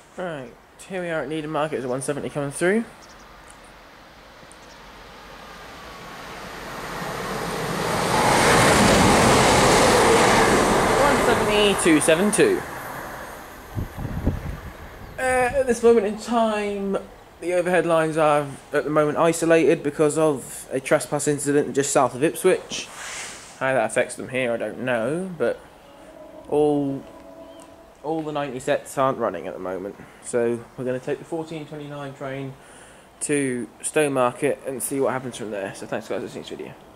Right, here we are at Needham Market. There's a 170 coming through. $170,272. At this moment in time, the overhead lines are at the moment isolated because of a trespass incident just south of Ipswich. How that affects them here, I don't know, but all the 90 sets aren't running at the moment. So we're going to take the 1429 train to Stowmarket and see what happens from there. So thanks guys for watching this video.